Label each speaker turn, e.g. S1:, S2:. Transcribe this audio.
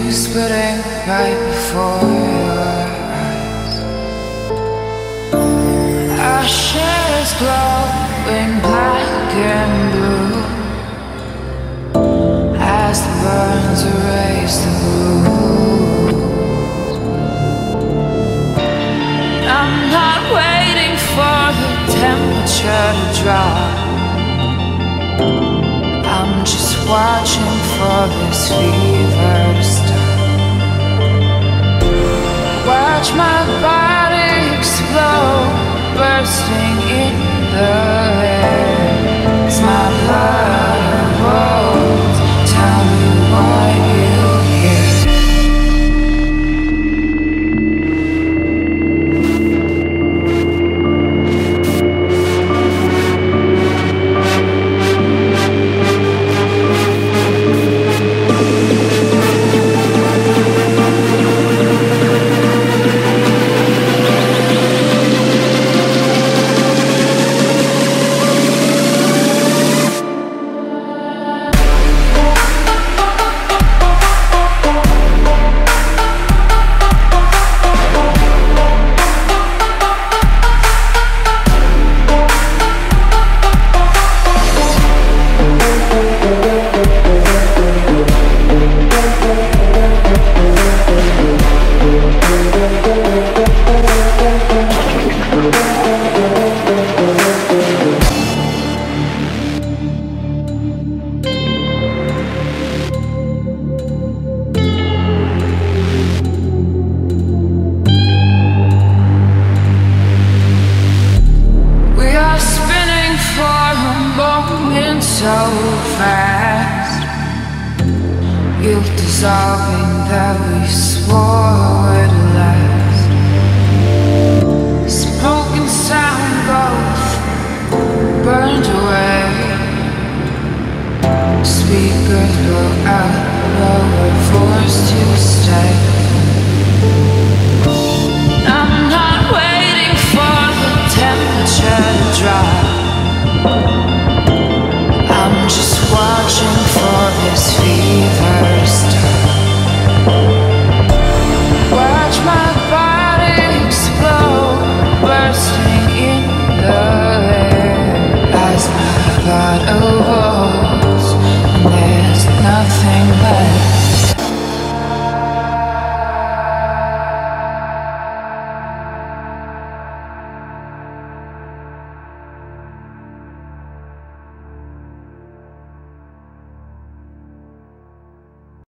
S1: splitting right before your eyes. Our shadows glowing black and blue as the burns erase the blues. I'm not waiting for the temperature to drop. I'm just watching for this fever to stop. Watch my body explode, bursting in the air. It's my blood and bones. Tell me what you hear. So fast, guilt dissolving that we swore would last. Spoken sound goes burned away. Speakers blow out, but we're forced to stay. I'm not waiting for the temperature to drop.